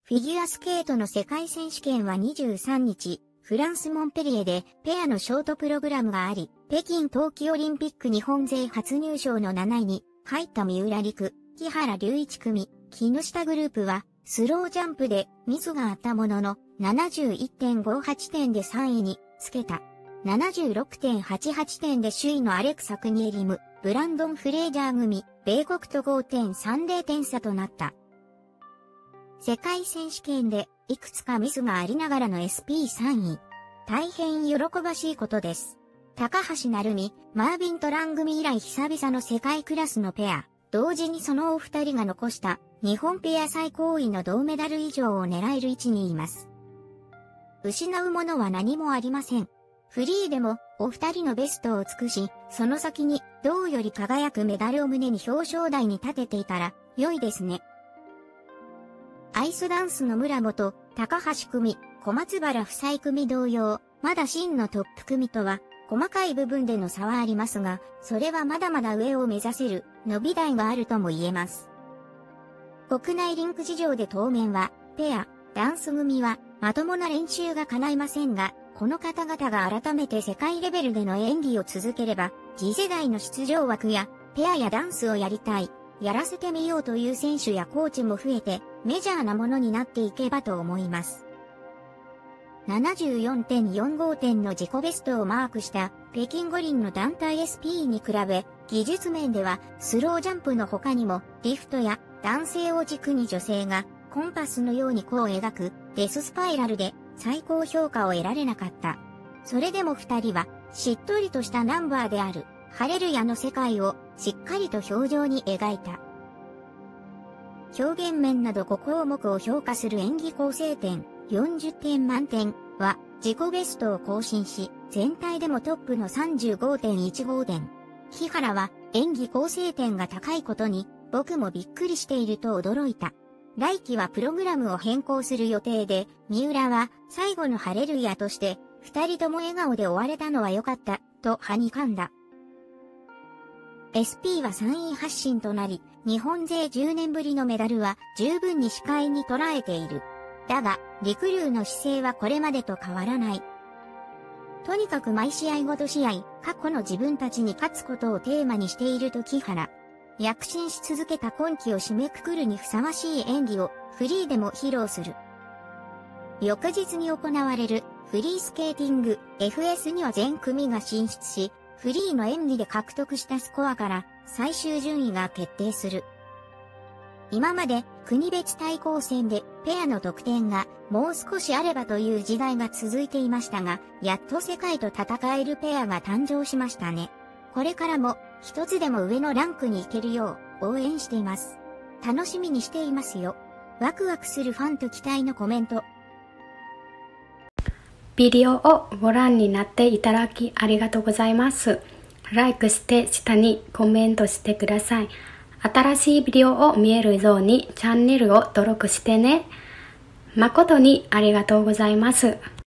フィギュアスケートの世界選手権は23日、フランス・モンペリエでペアのショートプログラムがあり、北京冬季オリンピック日本勢初入賞の7位に入った三浦璃来、木原龍一組、木下グループはスロージャンプでミスがあったものの 71.58 点で3位につけた。76.88 点で首位のアレクサ・クニエリム、ブランドン・フレージャー組、米国と 5.30 点差となった。世界選手権でいくつかミスがありながらの SP3 位。大変喜ばしいことです。高橋成美、マービン・トラン組以来久々の世界クラスのペア。同時にそのお二人が残した日本ペア最高位の銅メダル以上を狙える位置にいます。失うものは何もありません。フリーでもお二人のベストを尽くし、その先に銅より輝くメダルを胸に表彰台に立てていたら良いですね。アイスダンスの村本、高橋組、小松原夫妻組同様、まだ真のトップ組とは細かい部分での差はありますが、それはまだまだ上を目指せる伸び台があるとも言えます。国内リンク事情で当面は、ペア、ダンス組はまともな練習が叶いませんが、この方々が改めて世界レベルでの演技を続ければ、次世代の出場枠や、ペアやダンスをやりたい、やらせてみようという選手やコーチも増えて、メジャーなものになっていけばと思います。74.45 点の自己ベストをマークした北京五輪の団体 SP に比べ、技術面ではスロージャンプの他にもリフトや男性を軸に女性がコンパスのように弧を描くデススパイラルで最高評価を得られなかった。それでも二人はしっとりとしたナンバーであるハレルヤの世界をしっかりと表情に描いた。表現面など5項目を評価する演技構成点40点満点は自己ベストを更新し、全体でもトップの 35.15 点。木原は演技構成点が高いことに僕もびっくりしていると驚いた。来季はプログラムを変更する予定で、三浦は最後のハレルヤとして二人とも笑顔で終われたのは良かったとはにかんだ。SP は3位発進となり、日本勢10年ぶりのメダルは十分に視界に捉えている。だが、陸竜の姿勢はこれまでと変わらない。とにかく毎試合ごと試合、過去の自分たちに勝つことをテーマにしていると木原。躍進し続けた今季を締めくくるにふさわしい演技をフリーでも披露する。翌日に行われるフリースケーティング FS には全組が進出し、フリーの演技で獲得したスコアから最終順位が決定する。今まで国別対抗戦でペアの得点がもう少しあればという時代が続いていましたが、やっと世界と戦えるペアが誕生しましたね。これからも一つでも上のランクに行けるよう応援しています。楽しみにしていますよ。ワクワクするファンと期待のコメント。 ビデオをご覧になっていただきありがとうございます。ライクして下にコメントしてください。新しいビデオを見えるようにチャンネルを登録してね。誠にありがとうございます。